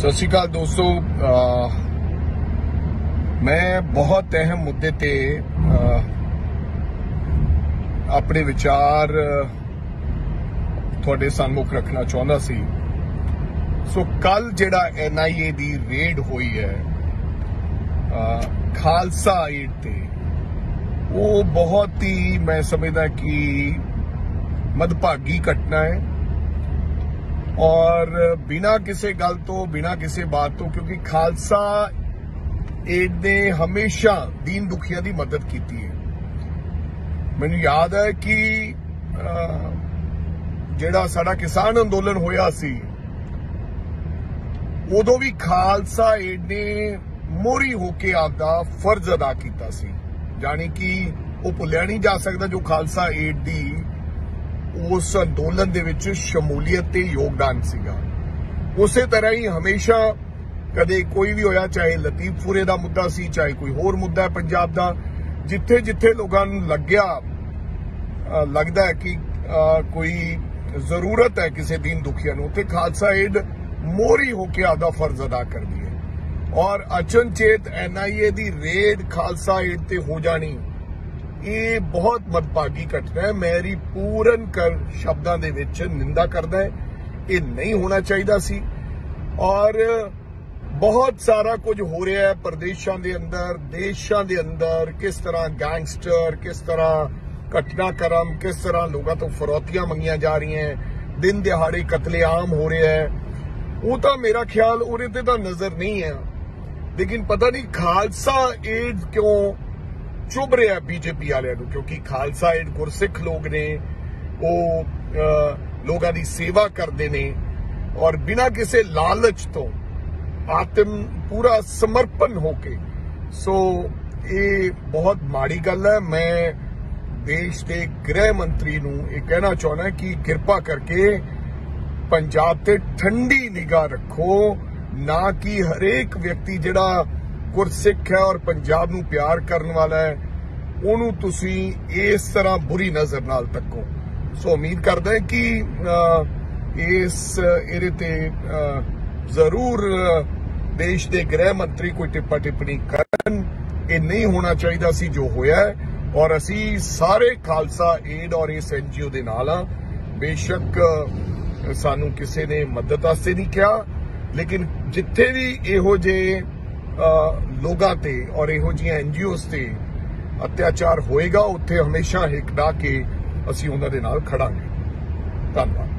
सत श्री अकाल दोस्तों, मैं बहुत अहम मुद्दे ते अपने विचार थोड़े सन्मुख रखना चाहता सी। सो कल जिहड़ा NIA दी रेड हुई है खालसा एड ते, वो बहुत ही मैं समझदा कि मदभागी घटना है और बिना किसी गल तो बिना किसी बात तो, क्योंकि खालसा एड ने हमेशा दीन दुखिया की मदद की है। मैनूं याद है कि जिहड़ा साडा किसान अंदोलन होया सी उदों भी खालसा एड ने मोहरी होके आपदा फर्ज अदा किया सी, जानी कि वो भुलिया नहीं जा सकता जो खालसा एड दी उस अंदोलन दे विच शमूलियत ते योगदान सीगा। उस तरह ही हमेशा कदे कोई भी होया, चाहे लतीफपुरे दा मुद्दा सी, चाहे कोई होर मुद्दा है पंजाब दा, जिथे जिथे लोगों नूं लगदा है कि कोई जरूरत है किसी दीन दुखिया नूं, ते खालसा एड मोहरी होके आदा फर्ज अदा कर दी है। और अचनचेत NIA दी रेड खालसा एड ते हो जानी, ये बहुत मदभागी घटना है। मेरी पूरन कर शब्दां दे विच निंदा करदा है, ये नहीं होना चाहिए सी। और बहुत सारा कुछ हो रहा है प्रदेशों के अंदर, देशों के अंदर, किस तरह गैंगस्टर, किस तरह घटनाक्रम, किस तरह लोगों तो फरौतियां मंगिया जा रही हैं, दिन दिहाड़े कतलेआम हो रहे हैं। वो तो मेरा ख्याल उहदे ते तां नजर नहीं है, लेकिन पता नहीं खालसा एड क्यों चुभ रहा है बीजेपी वाले, क्योंकि खालसा एड गुरसिख लोग ने, वो लोगों की सेवा करते ने और बिना किसी लालच तो आत्म पूरा समर्पण होके। सो ये बहुत माड़ी गल है। मैं देश के गृह मंत्री नूं ये कहना चाहना कि कृपा करके पंजाब ते ठंडी निगाह रखो, ना कि हरेक व्यक्ति जिहड़ा गुरसिख है और पंजाब नूं प्यार करने वाला है उन्होंने तुसी इस तरह बुरी नजर नाल तको। सो उम्मीद करदा है कि इस एरे ते जरूर देश के गृह मंत्री कोई टिप्पा टिप्पणी करन। ये नहीं होना चाहिए सी जो होया है, और असी सारे खालसा एड और इस NGO दे नाल हां। बेशक सानू किसी ने मदद वास्ते नहीं कहा, लेकिन जिथे भी इहो जे लोगों ते और इहो जिहियां NGOs ते अत्याचार होएगा, उत्थे हमेशा हिक डा के असीं उन्हां दे नाल खड़ांगे। धन्यवाद।